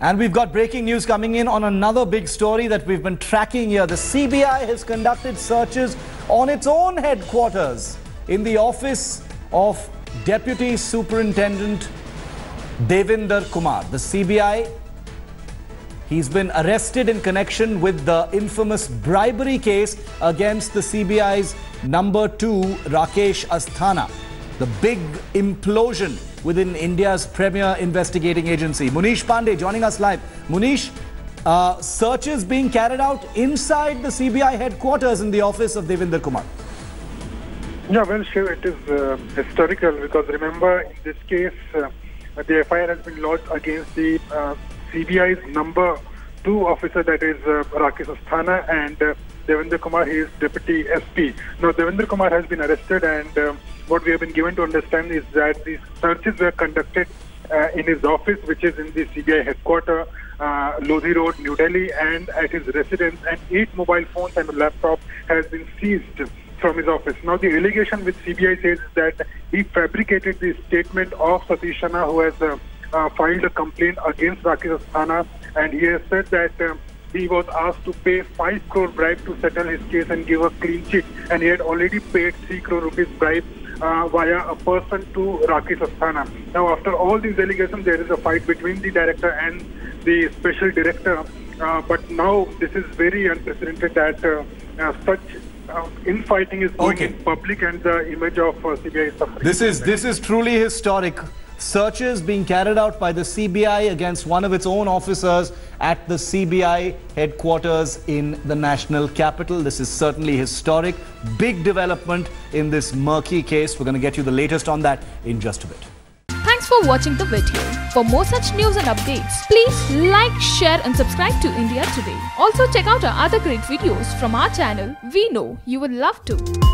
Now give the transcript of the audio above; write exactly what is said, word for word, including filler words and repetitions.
And we've got breaking news coming in on another big story that we've been tracking here. The C B I has conducted searches on its own headquarters in the office of Deputy Superintendent Devinder Kumar. The C B I, he's been arrested in connection with the infamous bribery case against the C B I's number two, Rakesh Asthana. The big implosion within India's premier investigating agency. Munish Pandey joining us live. Munish, uh, searches being carried out inside the C B I headquarters in the office of Devinder Kumar. Yeah, well, sure, it is uh, historical because remember, in this case, uh, the F I R has been lodged against the uh, C B I's number two officer, that is uh, Rakesh Asthana, and uh, Devinder Kumar, he is Deputy S P. Now, Devinder Kumar has been arrested, and uh, what we have been given to understand is that these searches were conducted uh, in his office, which is in the C B I headquarters, uh, Lodhi Road, New Delhi, and at his residence, and eight mobile phones and a laptop has been seized from his office. Now, the allegation which C B I says is that he fabricated the statement of Satish Shanna, who has uh, uh, filed a complaint against Rakesh Asthana, and he has said that uh, he was asked to pay five crore bribe to settle his case and give a clean sheet, and he had already paid three crore rupees bribe uh, via a person to Rakesh Asthana. Now, after all these allegations, there is a fight between the director and the special director, uh, but now this is very unprecedented that uh, uh, such uh, infighting is going okay. in public, and the image of uh, C B I is suffering. This is, this is truly historic. Searches being carried out by the C B I against one of its own officers at the C B I headquarters in the national capital. This is certainly historic. Big development in this murky case. We're going to get you the latest on that in just a bit. Thanks for watching the video. For more such news and updates, please like, share and subscribe to India Today. Also check out our other great videos from our channel. We know you will love to.